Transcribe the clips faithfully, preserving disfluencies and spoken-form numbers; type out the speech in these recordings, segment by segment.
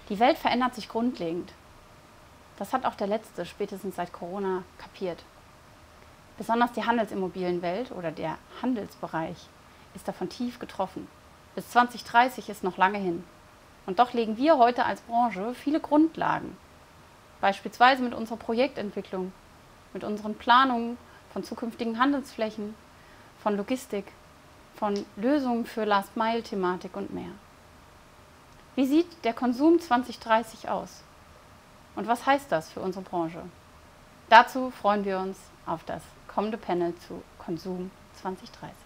Die Welt verändert sich grundlegend. Das hat auch der Letzte spätestens seit Corona kapiert. Besonders die Handelsimmobilienwelt oder der Handelsbereich ist davon tief getroffen. Bis zwanzig dreißig ist noch lange hin. Und doch legen wir heute als Branche viele Grundlagen. Beispielsweise mit unserer Projektentwicklung, mit unseren Planungen von zukünftigen Handelsflächen, von Logistik, von Lösungen für Last-Mile-Thematik und mehr. Wie sieht der Konsum zwanzig dreißig aus? Und was heißt das für unsere Branche? Dazu freuen wir uns auf das kommende Panel zu Konsum zwanzig dreißig.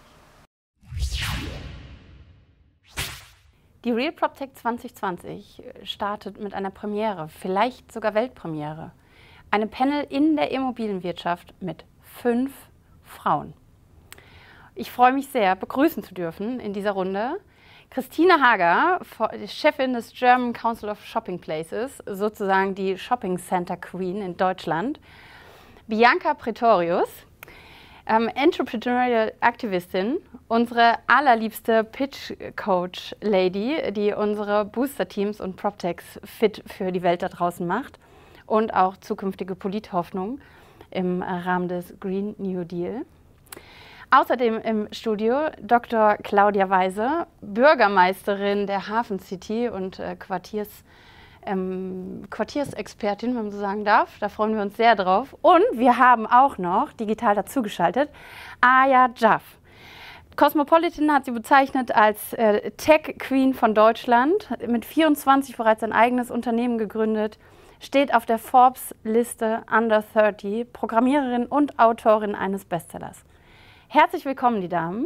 Die Real PropTech zwanzig zwanzig startet mit einer Premiere, vielleicht sogar Weltpremiere. Einem Panel in der Immobilienwirtschaft mit fünf Frauen. Ich freue mich sehr, begrüßen zu dürfen in dieser Runde Christine Hager, Chefin des German Council of Shopping Places, sozusagen die Shopping Center Queen in Deutschland. Bianca Pretorius, ähm, Entrepreneurial Aktivistin, unsere allerliebste Pitch Coach Lady, die unsere Booster Teams und PropTechs fit für die Welt da draußen macht und auch zukünftige Polithoffnung im Rahmen des Green New Deal. Außerdem im Studio Doktor Claudia Weise, Bürgermeisterin der Hafen City und äh, Quartiers, ähm, Quartiersexpertin, wenn man so sagen darf. Da freuen wir uns sehr drauf. Und wir haben auch noch digital dazugeschaltet Aya Jaff. Cosmopolitan hat sie bezeichnet als äh, Tech Queen von Deutschland, mit vierundzwanzig bereits ein eigenes Unternehmen gegründet, steht auf der Forbes-Liste Under dreißig, Programmiererin und Autorin eines Bestsellers. Herzlich willkommen, die Damen.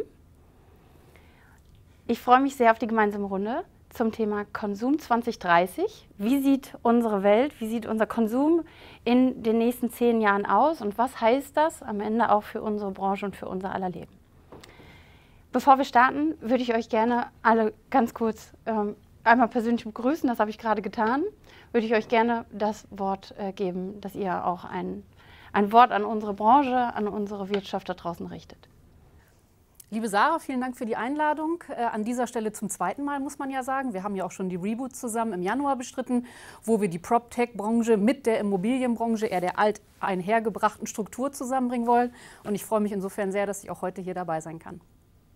Ich freue mich sehr auf die gemeinsame Runde zum Thema Konsum zwanzig dreißig. Wie sieht unsere Welt, wie sieht unser Konsum in den nächsten zehn Jahren aus und was heißt das am Ende auch für unsere Branche und für unser aller Leben? Bevor wir starten, würde ich euch gerne alle ganz kurz ähm, einmal persönlich begrüßen. Das habe ich gerade getan. Würde ich euch gerne das Wort äh, geben, dass ihr auch ein, ein Wort an unsere Branche, an unsere Wirtschaft da draußen richtet. Liebe Sarah, vielen Dank für die Einladung. Äh, an dieser Stelle zum zweiten Mal, muss man ja sagen. Wir haben ja auch schon die Reboot zusammen im Januar bestritten, wo wir die PropTech-Branche mit der Immobilienbranche, eher der alt einhergebrachten Struktur zusammenbringen wollen. Und ich freue mich insofern sehr, dass ich auch heute hier dabei sein kann.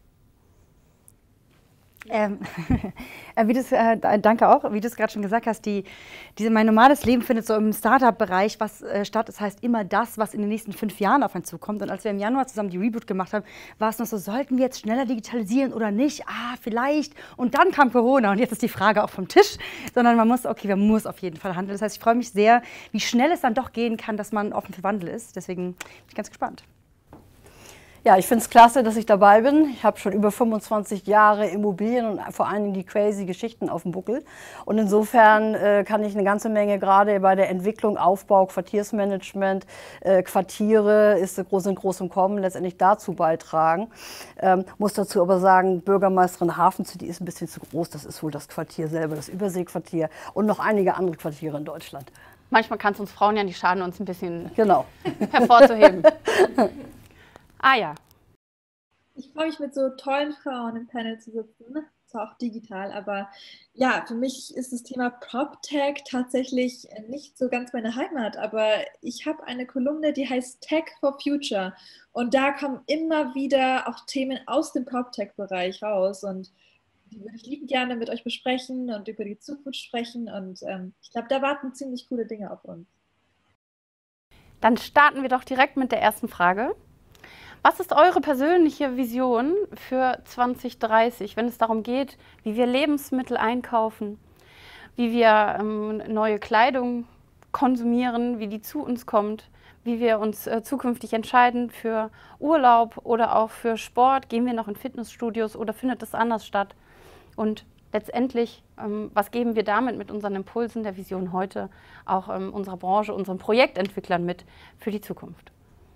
Ähm, wie das, äh, danke auch, wie du es gerade schon gesagt hast, die, diese, mein normales Leben findet so im Startup-Bereich was äh, statt. Das heißt immer das, was in den nächsten fünf Jahren auf uns zukommt. Und als wir im Januar zusammen die Reboot gemacht haben, war es noch so, sollten wir jetzt schneller digitalisieren oder nicht? Ah, vielleicht. Und dann kam Corona und jetzt ist die Frage auch vom Tisch. Sondern man muss, okay, man muss auf jeden Fall handeln. Das heißt, ich freue mich sehr, wie schnell es dann doch gehen kann, dass man offen für Wandel ist. Deswegen bin ich ganz gespannt. Ja, ich finde es klasse, dass ich dabei bin. Ich habe schon über fünfundzwanzig Jahre Immobilien und vor allen Dingen die crazy Geschichten auf dem Buckel. Und insofern äh, kann ich eine ganze Menge gerade bei der Entwicklung, Aufbau, Quartiersmanagement, äh, Quartiere ist groß in großem Kommen letztendlich dazu beitragen. Ähm, muss dazu aber sagen, Bürgermeisterin Hafen City ist ein bisschen zu groß. Das ist wohl das Quartier selber, das Überseequartier und noch einige andere Quartiere in Deutschland. Manchmal kann es uns Frauen ja nicht schaden, uns ein bisschen genau. hervorzuheben. Ah ja. Ich freue mich, mit so tollen Frauen im Panel zu sitzen, zwar auch digital, aber ja, für mich ist das Thema PropTech tatsächlich nicht so ganz meine Heimat, aber ich habe eine Kolumne, die heißt Tech for Future und da kommen immer wieder auch Themen aus dem PropTech-Bereich raus und die würde ich liebend gerne mit euch besprechen und über die Zukunft sprechen und ähm, ich glaube, da warten ziemlich coole Dinge auf uns. Dann starten wir doch direkt mit der ersten Frage. Was ist eure persönliche Vision für zwanzig dreißig, wenn es darum geht, wie wir Lebensmittel einkaufen, wie wir ähm, neue Kleidung konsumieren, wie die zu uns kommt, wie wir uns äh, zukünftig entscheiden für Urlaub oder auch für Sport, gehen wir noch in Fitnessstudios oder findet es anders statt? Und letztendlich, ähm, was geben wir damit mit unseren Impulsen der Vision heute auch ähm, unserer Branche, unseren Projektentwicklern mit für die Zukunft?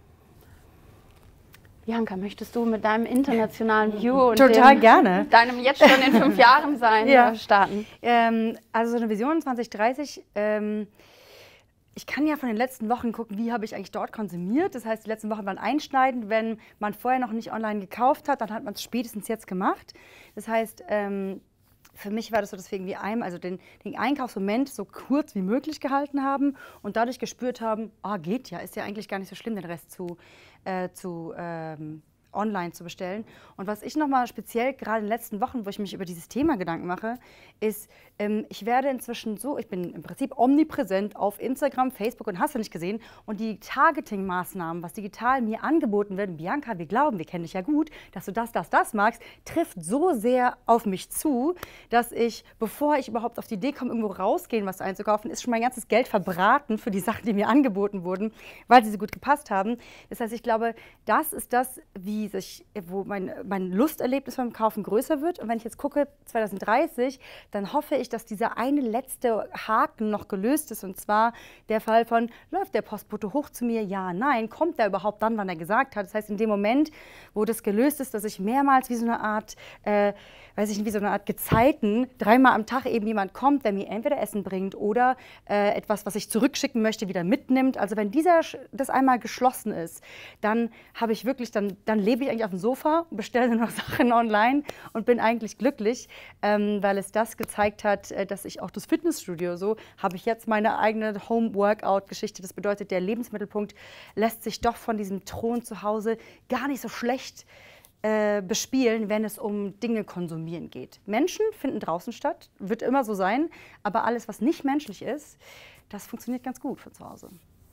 Bianca, möchtest du mit deinem internationalen View und Total dem, gerne. deinem jetzt schon in fünf Jahren sein ja. starten? Ähm, also so eine Vision zwanzig dreißig, ähm, ich kann ja von den letzten Wochen gucken, wie habe ich eigentlich dort konsumiert. Das heißt, die letzten Wochen waren einschneidend. Wenn man vorher noch nicht online gekauft hat, dann hat man es spätestens jetzt gemacht. Das heißt, ähm, für mich war das so, dass wir irgendwie einem, also den, den Einkaufsmoment so kurz wie möglich gehalten haben und dadurch gespürt haben, ah, geht ja, ist ja eigentlich gar nicht so schlimm, den Rest zu, äh, zu ähm, online zu bestellen. Und was ich nochmal speziell gerade in den letzten Wochen, wo ich mich über dieses Thema Gedanken mache, ist, ähm, ich werde inzwischen so, ich bin im Prinzip omnipräsent auf Instagram, Facebook und hast du nicht gesehen. Und die Targeting-Maßnahmen, was digital mir angeboten werden, Bianca, wir glauben, wir kennen dich ja gut, dass du das, das, das magst, trifft so sehr auf mich zu, dass ich, bevor ich überhaupt auf die Idee komme, irgendwo rausgehen, was einzukaufen, ist schon mein ganzes Geld verbraten für die Sachen, die mir angeboten wurden, weil sie so gut gepasst haben. Das heißt, ich glaube, das ist das, wie sich, wo mein, mein Lusterlebnis beim Kaufen größer wird. Und wenn ich jetzt gucke, zwanzig dreißig, dann hoffe ich, dass dieser eine letzte Haken noch gelöst ist. Und zwar der Fall von, läuft der Postbote hoch zu mir? Ja, nein. Kommt er überhaupt dann, wann er gesagt hat? Das heißt, in dem Moment, wo das gelöst ist, dass ich mehrmals wie so eine Art, äh, weiß ich nicht, wie so eine Art Gezeiten, dreimal am Tag eben jemand kommt, der mir entweder Essen bringt oder äh, etwas, was ich zurückschicken möchte, wieder mitnimmt. Also wenn dieser, das einmal geschlossen ist, dann habe ich wirklich, dann, dann lebe ich eigentlich auf dem Sofa, bestelle nur noch Sachen online und bin eigentlich glücklich, ähm, weil es das gezeigt hat, äh, dass ich auch das Fitnessstudio, so habe ich jetzt meine eigene Home-Workout-Geschichte. Das bedeutet, der Lebensmittelpunkt lässt sich doch von diesem Thron zu Hause gar nicht so schlecht äh, bespielen, wenn es um Dinge konsumieren geht. Menschen finden draußen statt, wird immer so sein, aber alles, was nicht menschlich ist, das funktioniert ganz gut von zu Hause.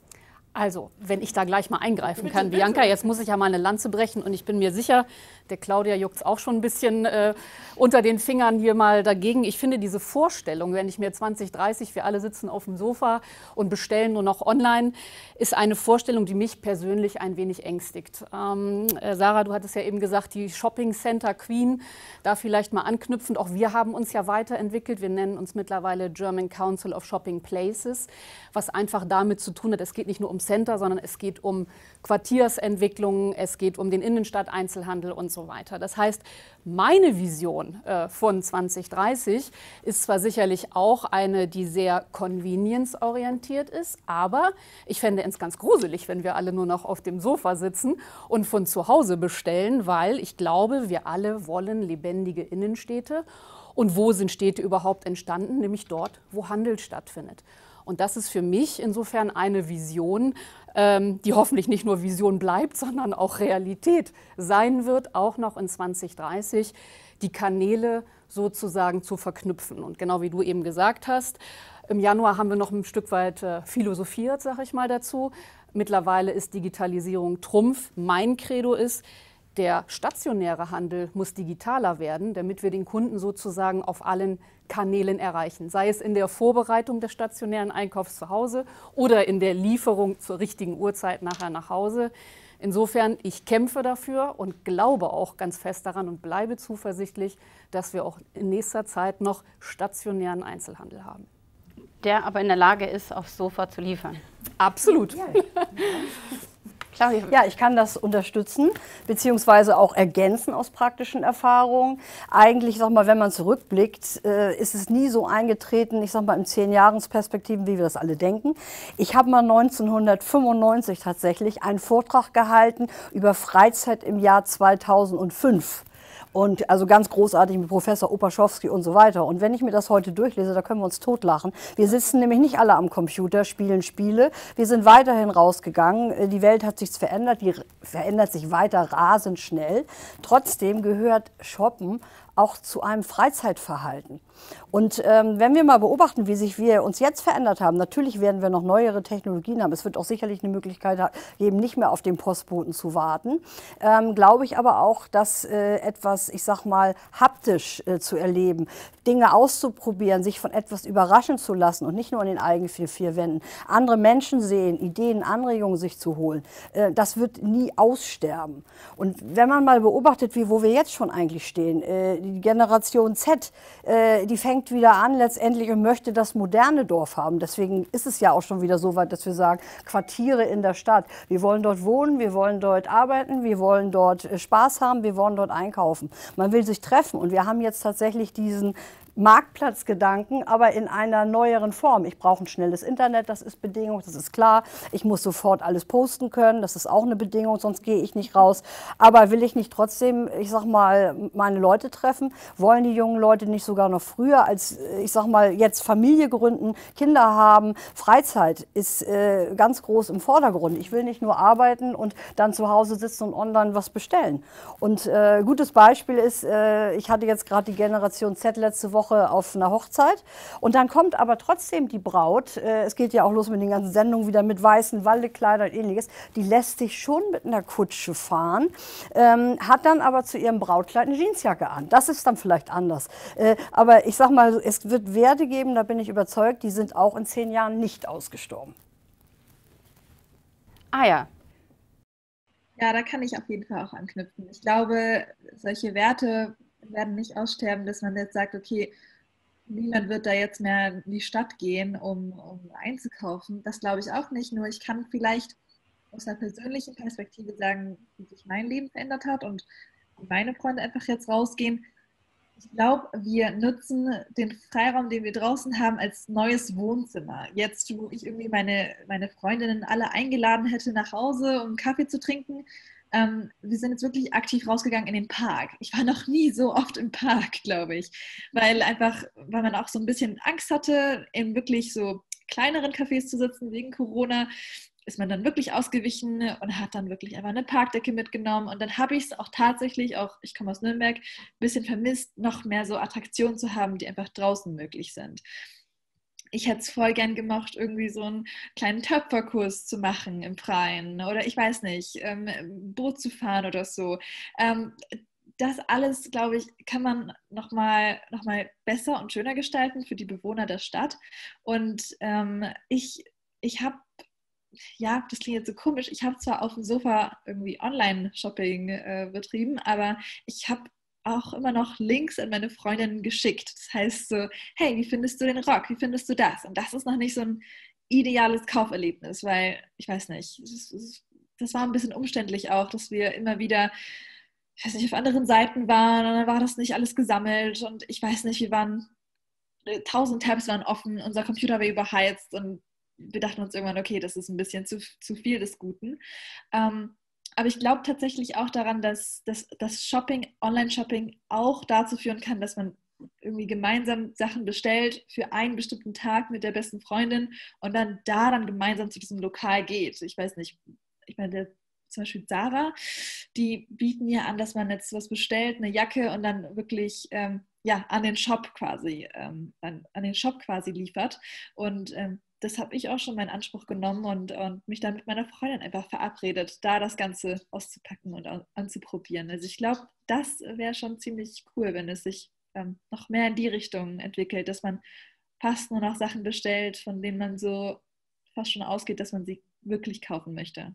Also, wenn ich da gleich mal eingreifen kann, Bianca, jetzt muss ich ja mal eine Lanze brechen und ich bin mir sicher, der Claudia juckt es auch schon ein bisschen äh, unter den Fingern hier mal dagegen. Ich finde diese Vorstellung, wenn ich mir zwanzig dreißig, wir alle sitzen auf dem Sofa und bestellen nur noch online, ist eine Vorstellung, die mich persönlich ein wenig ängstigt. Ähm, äh, Sarah, du hattest ja eben gesagt, die Shopping Center Queen, da vielleicht mal anknüpfend, auch wir haben uns ja weiterentwickelt. Wir nennen uns mittlerweile German Council of Shopping Places, was einfach damit zu tun hat, es geht nicht nur um Center, sondern es geht um Quartiersentwicklungen, es geht um den Innenstadt-Einzelhandel und so weiter. Das heißt, meine Vision äh, von zwanzig dreißig ist zwar sicherlich auch eine, die sehr convenience-orientiert ist, aber ich fände es ganz gruselig, wenn wir alle nur noch auf dem Sofa sitzen und von zu Hause bestellen, weil ich glaube, wir alle wollen lebendige Innenstädte. Und wo sind Städte überhaupt entstanden? Nämlich dort, wo Handel stattfindet. Und das ist für mich insofern eine Vision, ähm, die hoffentlich nicht nur Vision bleibt, sondern auch Realität sein wird, auch noch in zwanzig dreißig, die Kanäle sozusagen zu verknüpfen. Und genau wie du eben gesagt hast, im Januar haben wir noch ein Stück weit äh, philosophiert, sage ich mal dazu. Mittlerweile ist Digitalisierung Trumpf. Mein Credo ist, der stationäre Handel muss digitaler werden, damit wir den Kunden sozusagen auf allen Kanälen erreichen. Sei es in der Vorbereitung des stationären Einkaufs zu Hause oder in der Lieferung zur richtigen Uhrzeit nachher nach Hause. Insofern, ich kämpfe dafür und glaube auch ganz fest daran und bleibe zuversichtlich, dass wir auch in nächster Zeit noch stationären Einzelhandel haben. Der aber in der Lage ist, aufs Sofa zu liefern. Absolut. Ja. Ja, ich kann das unterstützen, beziehungsweise auch ergänzen aus praktischen Erfahrungen. Eigentlich, sag mal, wenn man zurückblickt, äh, ist es nie so eingetreten, ich sag mal, in zehn-Jahres-Perspektiven, wie wir das alle denken. Ich habe mal neunzehnhundertfünfundneunzig tatsächlich einen Vortrag gehalten über Freizeit im Jahr zweitausendfünf. Und also ganz großartig mit Professor Opaschowski und so weiter. Und wenn ich mir das heute durchlese, da können wir uns totlachen. Wir sitzen nämlich nicht alle am Computer, spielen Spiele. Wir sind weiterhin rausgegangen. Die Welt hat sich verändert, die verändert sich weiter rasend schnell. Trotzdem gehört Shoppen auch zu einem Freizeitverhalten. Und ähm, wenn wir mal beobachten, wie sich wir uns jetzt verändert haben, natürlich werden wir noch neuere Technologien haben. Es wird auch sicherlich eine Möglichkeit geben, nicht mehr auf den Postboten zu warten. Ähm, glaube ich aber auch, dass äh, etwas, ich sag mal, haptisch äh, zu erleben, Dinge auszuprobieren, sich von etwas überraschen zu lassen und nicht nur in den eigenen vier, vier Wänden, andere Menschen sehen, Ideen, Anregungen sich zu holen, äh, das wird nie aussterben. Und wenn man mal beobachtet, wie, wo wir jetzt schon eigentlich stehen, äh, die Generation Z, äh, die fängt wieder an letztendlich und möchte das moderne Dorf haben. Deswegen ist es ja auch schon wieder so weit, dass wir sagen, Quartiere in der Stadt. Wir wollen dort wohnen, wir wollen dort arbeiten, wir wollen dort Spaß haben, wir wollen dort einkaufen. Man will sich treffen und wir haben jetzt tatsächlich diesen Marktplatzgedanken, aber in einer neueren Form. Ich brauche ein schnelles Internet, das ist Bedingung, das ist klar. Ich muss sofort alles posten können, das ist auch eine Bedingung, sonst gehe ich nicht raus. Aber will ich nicht trotzdem, ich sag mal, meine Leute treffen? Wollen die jungen Leute nicht sogar noch früher als, ich sag mal, jetzt Familie gründen, Kinder haben? Freizeit ist äh, ganz groß im Vordergrund. Ich will nicht nur arbeiten und dann zu Hause sitzen und online was bestellen. Und äh, gutes Beispiel ist, äh, ich hatte jetzt gerade die Generation Z letzte Woche auf einer Hochzeit und dann kommt aber trotzdem die Braut, äh, es geht ja auch los mit den ganzen Sendungen wieder mit weißen Waldekleidern und ähnliches, die lässt sich schon mit einer Kutsche fahren, ähm, hat dann aber zu ihrem Brautkleid eine Jeansjacke an. Das ist dann vielleicht anders. Äh, aber ich sag mal, es wird Werte geben, da bin ich überzeugt, die sind auch in zehn Jahren nicht ausgestorben. Ah ja. Ja, da kann ich auf jeden Fall auch anknüpfen. Ich glaube, solche Werte werden nicht aussterben, dass man jetzt sagt, okay, niemand wird da jetzt mehr in die Stadt gehen, um, um einzukaufen. Das glaube ich auch nicht. Nur ich kann vielleicht aus einer persönlichen Perspektive sagen, wie sich mein Leben verändert hat und wie meine Freunde einfach jetzt rausgehen. Ich glaube, wir nutzen den Freiraum, den wir draußen haben, als neues Wohnzimmer. Jetzt, wo ich irgendwie meine, meine Freundinnen alle eingeladen hätte nach Hause, um einen Kaffee zu trinken, ähm, wir sind jetzt wirklich aktiv rausgegangen in den Park. Ich war noch nie so oft im Park, glaube ich, weil einfach, weil man auch so ein bisschen Angst hatte, in wirklich so kleineren Cafés zu sitzen wegen Corona. Ist man dann wirklich ausgewichen und hat dann wirklich einfach eine Parkdecke mitgenommen. Und dann habe ich es auch tatsächlich, auch ich komme aus Nürnberg, ein bisschen vermisst, noch mehr so Attraktionen zu haben, die einfach draußen möglich sind. Ich hätte es voll gern gemacht, irgendwie so einen kleinen Töpferkurs zu machen im Freien oder ich weiß nicht, ähm, Boot zu fahren oder so. Ähm, das alles, glaube ich, kann man nochmal noch mal besser und schöner gestalten für die Bewohner der Stadt. Und ähm, ich, ich habe ja, das klingt jetzt so komisch. Ich habe zwar auf dem Sofa irgendwie Online-Shopping äh, betrieben, aber ich habe auch immer noch Links an meine Freundinnen geschickt. Das heißt so, hey, wie findest du den Rock? Wie findest du das? Und das ist noch nicht so ein ideales Kauferlebnis, weil, ich weiß nicht, das, das war ein bisschen umständlich auch, dass wir immer wieder, ich weiß nicht, auf anderen Seiten waren und dann war das nicht alles gesammelt und ich weiß nicht, wir waren, tausend Tabs waren offen, unser Computer war überheizt und wir dachten uns irgendwann, okay, das ist ein bisschen zu, zu viel des Guten. Ähm, aber ich glaube tatsächlich auch daran, dass das Shopping, Online-Shopping auch dazu führen kann, dass man irgendwie gemeinsam Sachen bestellt für einen bestimmten Tag mit der besten Freundin und dann da dann gemeinsam zu diesem Lokal geht. Ich weiß nicht, ich meine, der, zum Beispiel Zara, die bieten ja an, dass man jetzt was bestellt, eine Jacke und dann wirklich ähm, ja, an den Shop quasi, ähm, an, an den Shop quasi liefert. Und ähm, das habe ich auch schon meinen Anspruch genommen und, und mich dann mit meiner Freundin einfach verabredet, da das Ganze auszupacken und anzuprobieren. Also ich glaube, das wäre schon ziemlich cool, wenn es sich ähm, noch mehr in die Richtung entwickelt, dass man fast nur noch Sachen bestellt, von denen man so fast schon ausgeht, dass man sie wirklich kaufen möchte.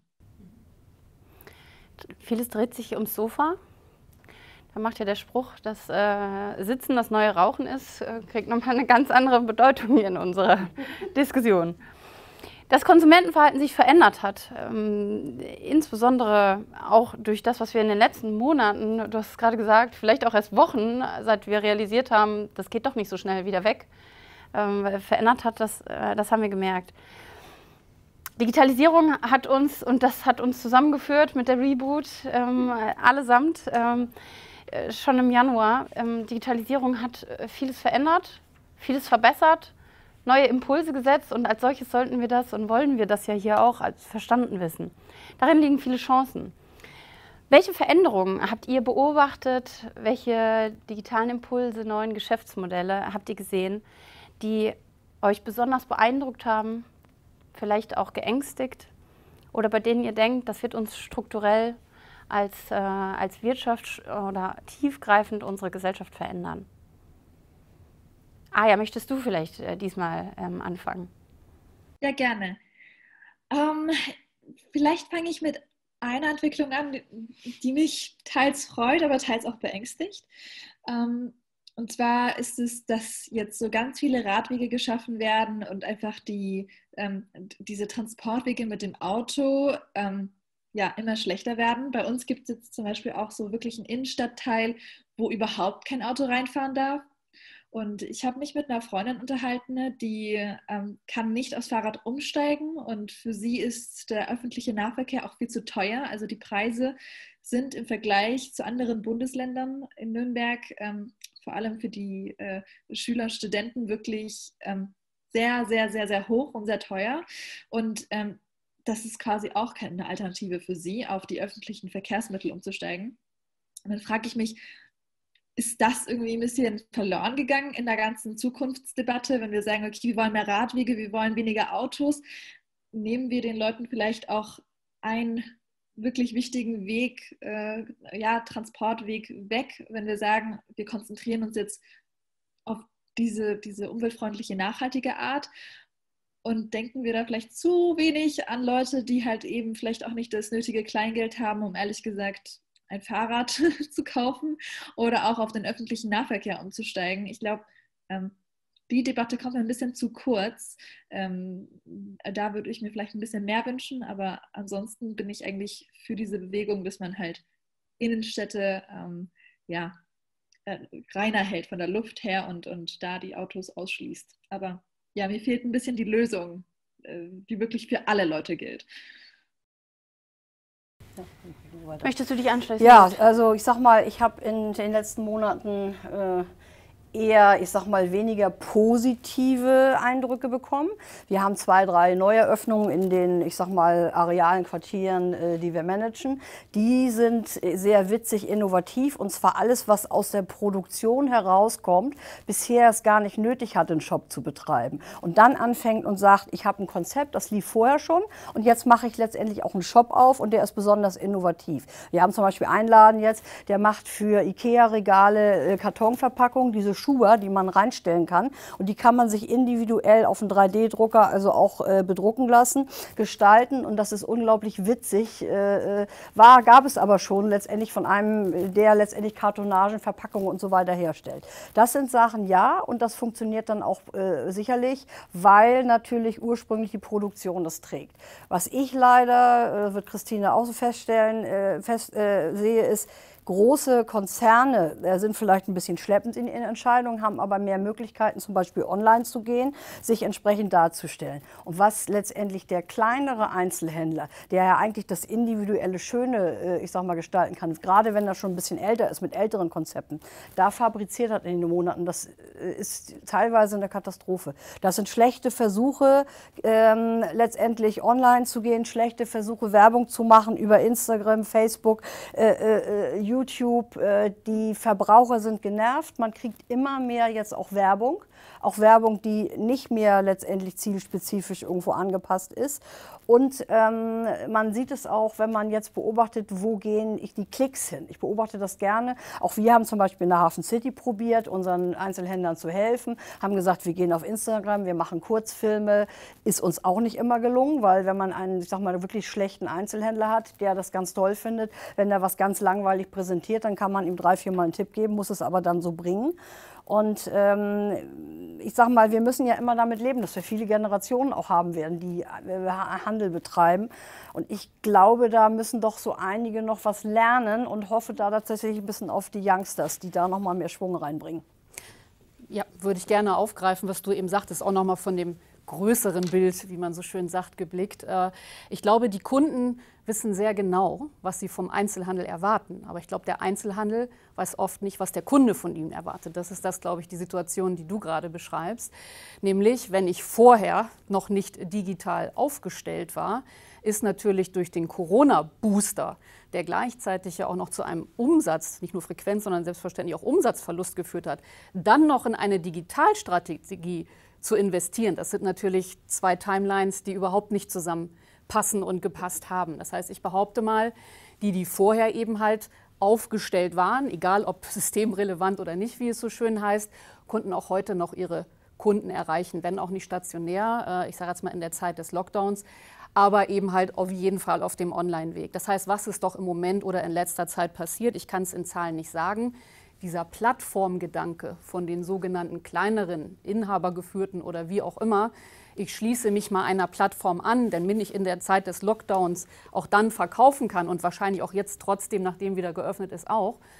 Vieles dreht sich ums Sofa. Da macht ja der Spruch, dass äh, Sitzen das neue Rauchen ist, äh, kriegt nochmal eine ganz andere Bedeutung hier in unserer Diskussion. Das Konsumentenverhalten sich verändert hat, ähm, insbesondere auch durch das, was wir in den letzten Monaten, du hast es gerade gesagt, vielleicht auch erst Wochen, seit wir realisiert haben, das geht doch nicht so schnell wieder weg, ähm, verändert hat, das, äh, das haben wir gemerkt. Digitalisierung hat uns, und das hat uns zusammengeführt mit der Reboot, ähm, allesamt, ähm, schon im Januar. Ähm, Digitalisierung hat vieles verändert, vieles verbessert, neue Impulse gesetzt und als solches sollten wir das und wollen wir das ja hier auch als verstanden wissen. Darin liegen viele Chancen. Welche Veränderungen habt ihr beobachtet? Welche digitalen Impulse, neuen Geschäftsmodelle habt ihr gesehen, die euch besonders beeindruckt haben, vielleicht auch geängstigt oder bei denen ihr denkt, das wird uns strukturell als, äh, als Wirtschaft oder tiefgreifend unsere Gesellschaft verändern? Ah ja, möchtest du vielleicht äh, diesmal ähm, anfangen? Ja, gerne. Ähm, vielleicht fange ich mit einer Entwicklung an, die mich teils freut, aber teils auch beängstigt. Ähm, und zwar ist es, dass jetzt so ganz viele Radwege geschaffen werden und einfach die, ähm, diese Transportwege mit dem Auto ähm, ja, immer schlechter werden. Bei uns gibt es jetzt zum Beispiel auch so wirklich einen Innenstadtteil, wo überhaupt kein Auto reinfahren darf. Und ich habe mich mit einer Freundin unterhalten, die ähm, kann nicht aufs Fahrrad umsteigen und für sie ist der öffentliche Nahverkehr auch viel zu teuer. Also die Preise sind im Vergleich zu anderen Bundesländern in Nürnberg, ähm, vor allem für die äh, Schüler und Studenten, wirklich ähm, sehr, sehr, sehr, sehr hoch und sehr teuer. Und ähm, das ist quasi auch keine Alternative für sie, auf die öffentlichen Verkehrsmittel umzusteigen. Und dann frage ich mich, ist das irgendwie ein bisschen verloren gegangen in der ganzen Zukunftsdebatte, wenn wir sagen, okay, wir wollen mehr Radwege, wir wollen weniger Autos, nehmen wir den Leuten vielleicht auch einen wirklich wichtigen Weg, äh, ja, Transportweg weg, wenn wir sagen, wir konzentrieren uns jetzt auf diese, diese umweltfreundliche, nachhaltige Art und denken wir da vielleicht zu wenig an Leute, die halt eben vielleicht auch nicht das nötige Kleingeld haben, um ehrlich gesagt ein Fahrrad zu kaufen oder auch auf den öffentlichen Nahverkehr umzusteigen. Ich glaube, ähm, die Debatte kommt ein bisschen zu kurz. Ähm, da würde ich mir vielleicht ein bisschen mehr wünschen, aber ansonsten bin ich eigentlich für diese Bewegung, dass man halt Innenstädte ähm, ja, äh, reiner hält von der Luft her und, und da die Autos ausschließt. Aber ja, mir fehlt ein bisschen die Lösung, äh, die wirklich für alle Leute gilt. Möchtest du dich anschließen? Ja, also ich sag mal, ich habe in den letzten Monaten äh, eher, ich sag mal, weniger positive Eindrücke bekommen. Wir haben zwei, drei Neueröffnungen in den, ich sag mal, arealen Quartieren, äh, die wir managen. Die sind sehr witzig, innovativ und zwar alles, was aus der Produktion herauskommt, bisher es gar nicht nötig hat, einen Shop zu betreiben. Und dann anfängt und sagt, ich habe ein Konzept, das lief vorher schon und jetzt mache ich letztendlich auch einen Shop auf und der ist besonders innovativ. Wir haben zum Beispiel einen Laden jetzt, der macht für Ikea-Regale äh, Kartonverpackungen, diese Schuhe, die man reinstellen kann und die kann man sich individuell auf einen drei D Drucker also auch äh, bedrucken lassen, gestalten und das ist unglaublich witzig. Äh, war, gab es aber schon letztendlich von einem, der letztendlich Kartonagen, Verpackungen und so weiter herstellt. Das sind Sachen, ja, und das funktioniert dann auch äh, sicherlich, weil natürlich ursprünglich die Produktion das trägt. Was ich leider, äh, wird Christine auch so feststellen, äh, fest, äh, sehe, ist, große Konzerne äh, sind vielleicht ein bisschen schleppend in ihren Entscheidungen, haben aber mehr Möglichkeiten, zum Beispiel online zu gehen, sich entsprechend darzustellen. Und was letztendlich der kleinere Einzelhändler, der ja eigentlich das individuelle Schöne, äh, ich sag mal, gestalten kann, gerade wenn er schon ein bisschen älter ist, mit älteren Konzepten, da fabriziert hat in den Monaten, das äh, ist teilweise eine Katastrophe. Das sind schlechte Versuche, ähm, letztendlich online zu gehen, schlechte Versuche, Werbung zu machen über Instagram, Facebook, äh, äh, YouTube, die Verbraucher sind genervt, man kriegt immer mehr jetzt auch Werbung, auch Werbung, die nicht mehr letztendlich zielspezifisch irgendwo angepasst ist. Und ähm, man sieht es auch, wenn man jetzt beobachtet, wo gehen die Klicks hin. Ich beobachte das gerne. Auch wir haben zum Beispiel in der Hafen City probiert, unseren Einzelhändlern zu helfen, haben gesagt, wir gehen auf Instagram, wir machen Kurzfilme. Ist uns auch nicht immer gelungen, weil wenn man einen, ich sag mal, wirklich schlechten Einzelhändler hat, der das ganz toll findet, wenn er was ganz langweilig präsentiert, dann kann man ihm drei, vier Mal einen Tipp geben, muss es aber dann so bringen. Und ähm, ich sage mal, wir müssen ja immer damit leben, dass wir viele Generationen auch haben werden, die äh, Handel betreiben. Und ich glaube, da müssen doch so einige noch was lernen und hoffe da tatsächlich ein bisschen auf die Youngsters, die da noch mal mehr Schwung reinbringen. Ja, würde ich gerne aufgreifen, was du eben sagtest, auch noch mal von dem größeren Bild, wie man so schön sagt, geblickt. Ich glaube, die Kunden wissen sehr genau, was sie vom Einzelhandel erwarten. Aber ich glaube, der Einzelhandel weiß oft nicht, was der Kunde von ihnen erwartet. Das ist das, glaube ich, die Situation, die du gerade beschreibst. Nämlich, wenn ich vorher noch nicht digital aufgestellt war, ist natürlich durch den Corona-Booster, der gleichzeitig ja auch noch zu einem Umsatz, nicht nur Frequenz, sondern selbstverständlich auch Umsatzverlust geführt hat, dann noch in eine Digitalstrategie zu investieren. Das sind natürlich zwei Timelines, die überhaupt nicht zusammenpassen und gepasst haben. Das heißt, ich behaupte mal, die, die vorher eben halt aufgestellt waren, egal ob systemrelevant oder nicht, wie es so schön heißt, konnten auch heute noch ihre Kunden erreichen, wenn auch nicht stationär, ich sage jetzt mal in der Zeit des Lockdowns, aber eben halt auf jeden Fall auf dem Online-Weg. Das heißt, was ist doch im Moment oder in letzter Zeit passiert? Ich kann es in Zahlen nicht sagen. Dieser Plattformgedanke von den sogenannten kleineren, inhabergeführten oder wie auch immer, ich schließe mich mal einer Plattform an, denn wenn ich in der Zeit des Lockdowns auch dann verkaufen kann und wahrscheinlich auch jetzt trotzdem, nachdem wieder geöffnet ist, auch,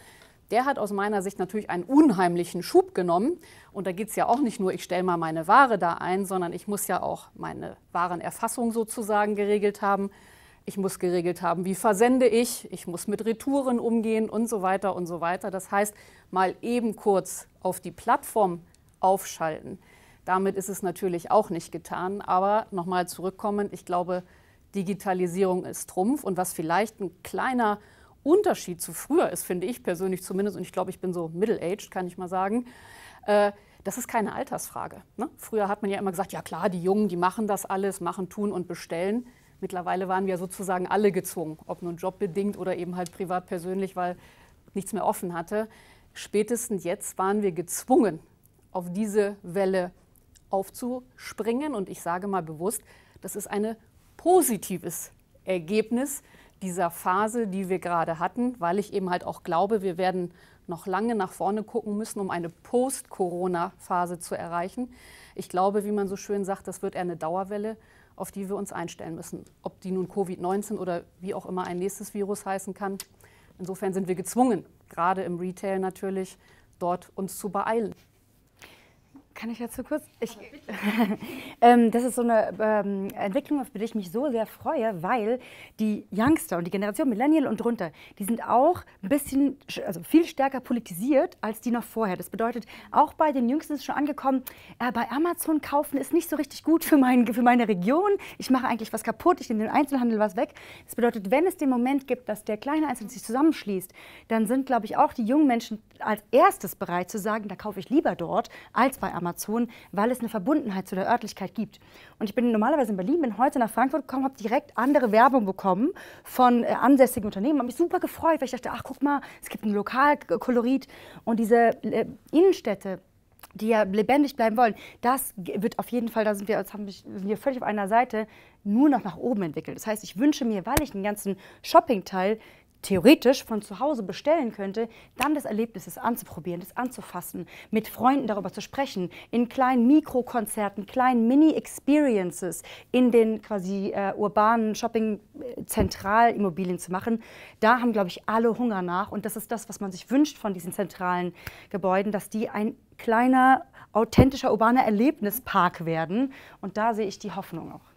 der hat aus meiner Sicht natürlich einen unheimlichen Schub genommen. Und da geht es ja auch nicht nur, ich stelle mal meine Ware da ein, sondern ich muss ja auch meine Warenerfassung sozusagen geregelt haben. Ich muss geregelt haben, wie versende ich, ich muss mit Retouren umgehen und so weiter und so weiter. Das heißt, mal eben kurz auf die Plattform aufschalten. Damit ist es natürlich auch nicht getan. Aber nochmal zurückkommen, ich glaube, Digitalisierung ist Trumpf. Und was vielleicht ein kleiner Unterschied zu früher ist, finde ich persönlich zumindest, und ich glaube, ich bin so middle-aged, kann ich mal sagen, äh, das ist keine Altersfrage. Ne? Früher hat man ja immer gesagt, ja klar, die Jungen, die machen das alles, machen, tun und bestellen. Mittlerweile waren wir sozusagen alle gezwungen, ob nun jobbedingt oder eben halt privat persönlich, weil nichts mehr offen hatte. Spätestens jetzt waren wir gezwungen, auf diese Welle aufzuspringen. Und ich sage mal bewusst, das ist ein positives Ergebnis dieser Phase, die wir gerade hatten, weil ich eben halt auch glaube, wir werden noch lange nach vorne gucken müssen, um eine Post-Corona-Phase zu erreichen. Ich glaube, wie man so schön sagt, das wird eher eine Dauerwelle, auf die wir uns einstellen müssen. Ob die nun Covid neunzehn oder wie auch immer ein nächstes Virus heißen kann. Insofern sind wir gezwungen, gerade im Retail natürlich, dort uns zu beeilen. Kann ich dazu kurz? Ich, ähm, das ist so eine ähm, Entwicklung, auf die ich mich so sehr freue, weil die Youngster und die Generation Millennial und drunter, die sind auch ein bisschen, also viel stärker politisiert als die noch vorher. Das bedeutet, auch bei den Jüngsten ist schon angekommen, äh, bei Amazon kaufen ist nicht so richtig gut für, mein, für meine Region. Ich mache eigentlich was kaputt, ich nehme den Einzelhandel was weg. Das bedeutet, wenn es den Moment gibt, dass der kleine Einzelhandel sich zusammenschließt, dann sind, glaube ich, auch die jungen Menschen als erstes bereit zu sagen, da kaufe ich lieber dort als bei Amazon. Amazon, weil es eine Verbundenheit zu der Örtlichkeit gibt. Und ich bin normalerweise in Berlin, bin heute nach Frankfurt gekommen, habe direkt andere Werbung bekommen von äh, ansässigen Unternehmen. Habe mich super gefreut, weil ich dachte, ach guck mal, es gibt ein Lokalkolorit. Und diese äh, Innenstädte, die ja lebendig bleiben wollen, das wird auf jeden Fall, da sind wir, jetzt haben wir, sind wir völlig auf einer Seite, nur noch nach oben entwickelt. Das heißt, ich wünsche mir, weil ich den ganzen Shopping-Teil theoretisch von zu Hause bestellen könnte, dann das Erlebnis, das anzuprobieren, das anzufassen, mit Freunden darüber zu sprechen, in kleinen Mikrokonzerten, kleinen Mini-Experiences in den quasi äh, urbanen Shopping-Zentralimmobilien zu machen. Da haben, glaube ich, alle Hunger nach und das ist das, was man sich wünscht von diesen zentralen Gebäuden, dass die ein kleiner, authentischer, urbaner Erlebnispark werden und da sehe ich die Hoffnung auch.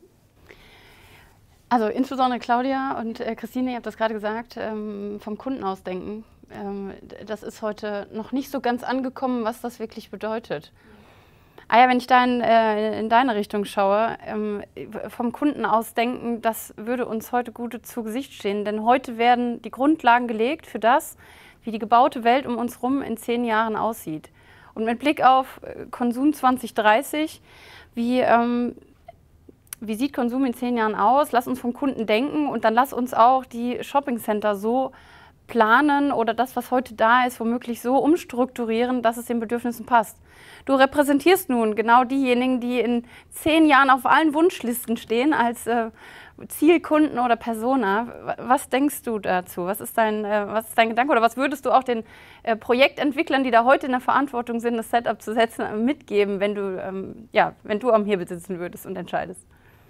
Also insbesondere Claudia und äh, Christine, ihr habt das gerade gesagt, ähm, vom Kunden aus denken. Ähm, das ist heute noch nicht so ganz angekommen, was das wirklich bedeutet. Ah ja, wenn ich da in, äh, in deine Richtung schaue, ähm, vom Kunden aus denken, das würde uns heute gut zu Gesicht stehen. Denn heute werden die Grundlagen gelegt für das, wie die gebaute Welt um uns herum in zehn Jahren aussieht. Und mit Blick auf Konsum zwanzig dreißig, wie... Ähm, Wie sieht Konsum in zehn Jahren aus? Lass uns vom Kunden denken und dann lass uns auch die Shoppingcenter so planen oder das, was heute da ist, womöglich so umstrukturieren, dass es den Bedürfnissen passt. Du repräsentierst nun genau diejenigen, die in zehn Jahren auf allen Wunschlisten stehen als äh, Zielkunden oder Persona. Was denkst du dazu? Was ist dein, äh, was ist dein Gedanke oder was würdest du auch den äh, Projektentwicklern, die da heute in der Verantwortung sind, das Setup zu setzen, äh, mitgeben, wenn du, ähm, ja, wenn du am Hebel sitzen würdest und entscheidest?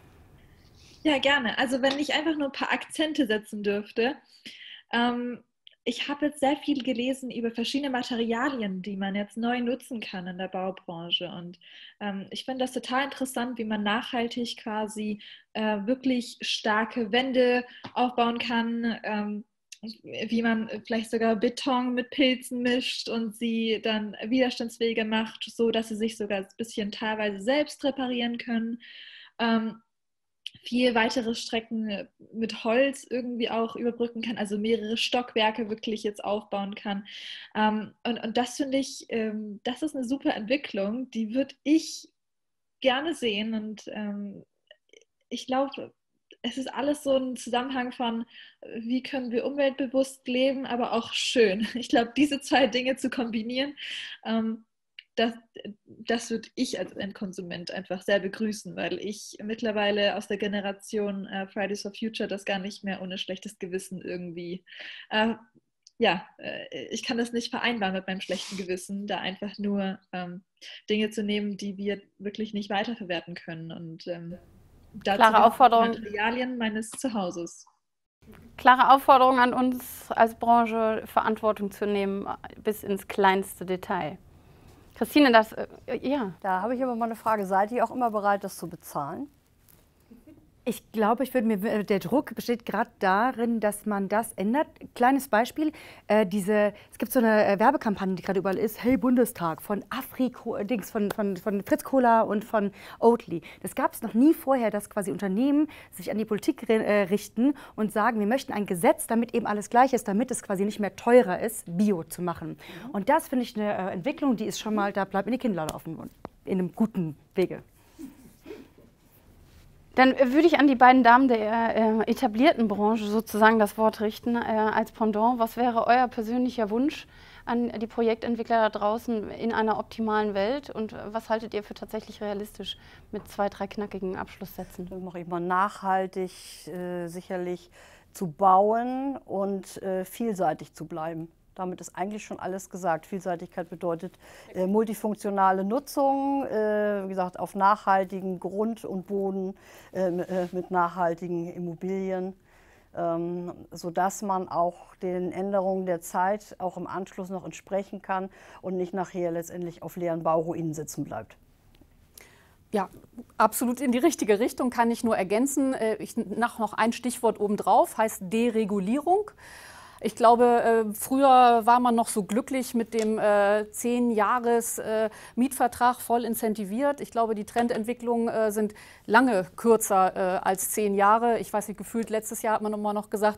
Ja, gerne. Also wenn ich einfach nur ein paar Akzente setzen dürfte. Ähm, ich habe jetzt sehr viel gelesen über verschiedene Materialien, die man jetzt neu nutzen kann in der Baubranche. Und ähm, ich finde das total interessant, wie man nachhaltig quasi äh, wirklich starke Wände aufbauen kann, ähm, wie man vielleicht sogar Beton mit Pilzen mischt und sie dann widerstandsfähiger macht, so dass sie sich sogar ein bisschen teilweise selbst reparieren können. Ähm, viel weitere Strecken mit Holz irgendwie auch überbrücken kann, also mehrere Stockwerke wirklich jetzt aufbauen kann. Ähm, und, und das finde ich, ähm, das ist eine super Entwicklung, die würde ich gerne sehen. Und ähm, ich glaube, es ist alles so ein Zusammenhang von, wie können wir umweltbewusst leben, aber auch schön. Ich glaube, diese zwei Dinge zu kombinieren, ähm, Das, das würde ich als Endkonsument einfach sehr begrüßen, weil ich mittlerweile aus der Generation äh, Fridays for Future das gar nicht mehr ohne schlechtes Gewissen irgendwie, äh, ja, äh, ich kann das nicht vereinbaren mit meinem schlechten Gewissen, da einfach nur ähm, Dinge zu nehmen, die wir wirklich nicht weiterverwerten können und ähm, dazu Klare Aufforderung. Materialien meines Zuhauses. Klare Aufforderung an uns als Branche, Verantwortung zu nehmen, bis ins kleinste Detail. Christine, das, äh, ja. Da habe ich aber mal eine Frage. Seid ihr auch immer bereit, das zu bezahlen? Ich glaube, ich würde mir, der Druck besteht gerade darin, dass man das ändert. Kleines Beispiel, äh, diese, es gibt so eine äh, Werbekampagne, die gerade überall ist, Hey Bundestag, von Afriko, Dings, von, von, von Fritz Cola und von Oatly. Das gab es noch nie vorher, dass quasi Unternehmen sich an die Politik äh, richten und sagen, wir möchten ein Gesetz, damit eben alles gleich ist, damit es quasi nicht mehr teurer ist, Bio zu machen. Und das finde ich eine äh, Entwicklung, die ist schon mal, da bleibt in die Kinnlade offen und in einem guten Wege. Dann würde ich an die beiden Damen der äh, etablierten Branche sozusagen das Wort richten, äh, als Pendant. Was wäre euer persönlicher Wunsch an die Projektentwickler da draußen in einer optimalen Welt? Und was haltet ihr für tatsächlich realistisch mit zwei, drei knackigen Abschlusssätzen? Das mache ich mal nachhaltig, äh, sicherlich zu bauen und äh, vielseitig zu bleiben. Damit ist eigentlich schon alles gesagt. Vielseitigkeit bedeutet äh, multifunktionale Nutzung, äh, wie gesagt, auf nachhaltigen Grund und Boden äh, mit nachhaltigen Immobilien, ähm, sodass man auch den Änderungen der Zeit auch im Anschluss noch entsprechen kann und nicht nachher letztendlich auf leeren Bauruinen sitzen bleibt. Ja, absolut in die richtige Richtung, kann ich nur ergänzen. Ich nach noch ein Stichwort obendrauf, heißt Deregulierung. Ich glaube, äh, früher war man noch so glücklich mit dem äh, zehn Jahres äh, Mietvertrag voll incentiviert. Ich glaube, die Trendentwicklungen äh, sind lange kürzer äh, als zehn Jahre. Ich weiß nicht, gefühlt letztes Jahr hat man immer noch gesagt,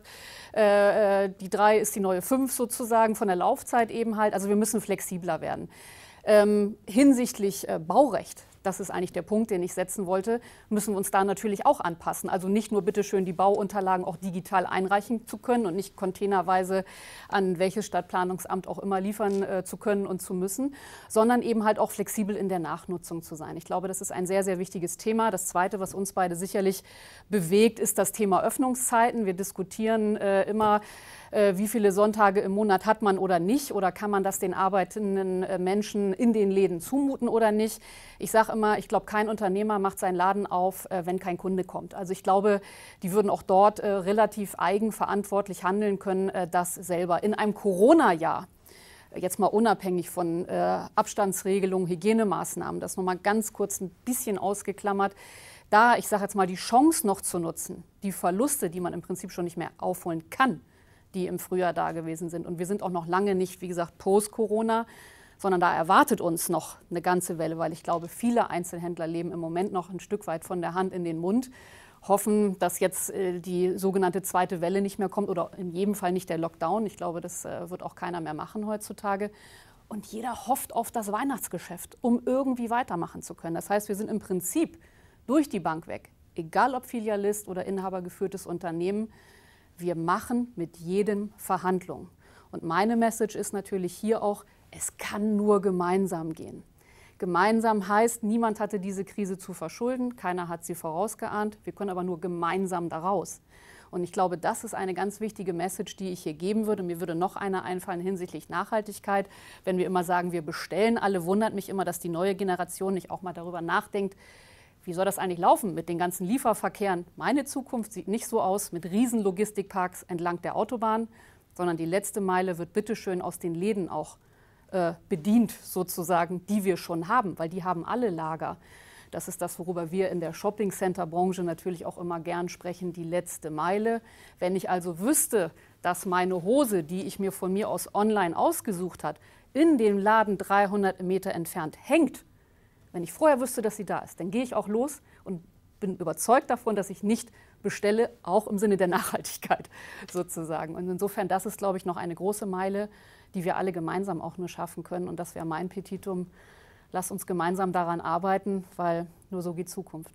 äh, die drei ist die neue fünf sozusagen, von der Laufzeit eben halt. Also wir müssen flexibler werden. Ähm, hinsichtlich äh, Baurecht, das ist eigentlich der Punkt, den ich setzen wollte, müssen wir uns da natürlich auch anpassen. Also nicht nur bitteschön die Bauunterlagen auch digital einreichen zu können und nicht containerweise an welches Stadtplanungsamt auch immer liefern äh, zu können und zu müssen, sondern eben halt auch flexibel in der Nachnutzung zu sein. Ich glaube, das ist ein sehr, sehr wichtiges Thema. Das Zweite, was uns beide sicherlich bewegt, ist das Thema Öffnungszeiten. Wir diskutieren äh, immer, äh, wie viele Sonntage im Monat hat man oder nicht, oder kann man das den arbeitenden äh, Menschen in den Läden zumuten oder nicht. Ich sage immer, ich glaube, kein Unternehmer macht seinen Laden auf, äh, wenn kein Kunde kommt. Also ich glaube, die würden auch dort äh, relativ eigenverantwortlich handeln können, äh, das selber. In einem Corona-Jahr, jetzt mal unabhängig von äh, Abstandsregelungen, Hygienemaßnahmen, das nochmal ganz kurz ein bisschen ausgeklammert, da, ich sage jetzt mal, die Chance noch zu nutzen, die Verluste, die man im Prinzip schon nicht mehr aufholen kann, die im Frühjahr da gewesen sind. Und wir sind auch noch lange nicht, wie gesagt, post-Corona, sondern da erwartet uns noch eine ganze Welle, weil ich glaube, viele Einzelhändler leben im Moment noch ein Stück weit von der Hand in den Mund, hoffen, dass jetzt äh, die sogenannte zweite Welle nicht mehr kommt oder in jedem Fall nicht der Lockdown. Ich glaube, das äh, wird auch keiner mehr machen heutzutage. Und jeder hofft auf das Weihnachtsgeschäft, um irgendwie weitermachen zu können. Das heißt, wir sind im Prinzip durch die Bank weg, egal ob Filialist oder inhabergeführtes Unternehmen, wir machen mit jedem Verhandlungen. Und meine Message ist natürlich hier auch, es kann nur gemeinsam gehen. Gemeinsam heißt, niemand hatte diese Krise zu verschulden, keiner hat sie vorausgeahnt, wir können aber nur gemeinsam daraus. Und ich glaube, das ist eine ganz wichtige Message, die ich hier geben würde. Mir würde noch eine einfallen hinsichtlich Nachhaltigkeit. Wenn wir immer sagen, wir bestellen alle, wundert mich immer, dass die neue Generation nicht auch mal darüber nachdenkt, wie soll das eigentlich laufen mit den ganzen Lieferverkehren? Meine Zukunft sieht nicht so aus mit riesen Logistikparks entlang der Autobahn, sondern die letzte Meile wird bitteschön aus den Läden auch äh, bedient, sozusagen, die wir schon haben, weil die haben alle Lager. Das ist das, worüber wir in der Shopping-Center-Branche natürlich auch immer gern sprechen, die letzte Meile. Wenn ich also wüsste, dass meine Hose, die ich mir von mir aus online ausgesucht habe, in dem Laden dreihundert Meter entfernt hängt, wenn ich vorher wüsste, dass sie da ist, dann gehe ich auch los und bin überzeugt davon, dass ich nicht bestelle, auch im Sinne der Nachhaltigkeit sozusagen. Und insofern, das ist, glaube ich, noch eine große Meile, die wir alle gemeinsam auch nur schaffen können. Und das wäre mein Petitum. Lass uns gemeinsam daran arbeiten, weil nur so geht Zukunft.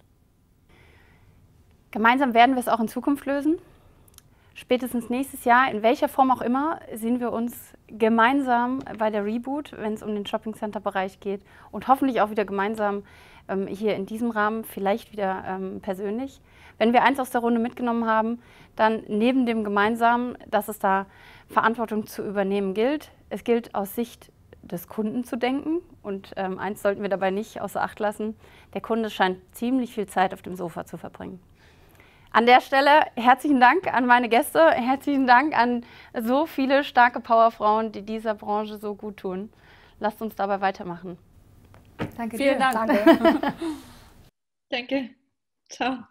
Gemeinsam werden wir es auch in Zukunft lösen. Spätestens nächstes Jahr, in welcher Form auch immer, sehen wir uns gemeinsam bei der Reboot, wenn es um den Shopping-Center-Bereich geht, und hoffentlich auch wieder gemeinsam ähm, hier in diesem Rahmen, vielleicht wieder ähm, persönlich. Wenn wir eins aus der Runde mitgenommen haben, dann neben dem Gemeinsamen, dass es da Verantwortung zu übernehmen gilt. Es gilt aus Sicht des Kunden zu denken, und ähm, eins sollten wir dabei nicht außer Acht lassen: Der Kunde scheint ziemlich viel Zeit auf dem Sofa zu verbringen. An der Stelle herzlichen Dank an meine Gäste, herzlichen Dank an so viele starke Powerfrauen, die dieser Branche so gut tun. Lasst uns dabei weitermachen. Danke Vielen dir. Dank. Danke. Danke. Ciao.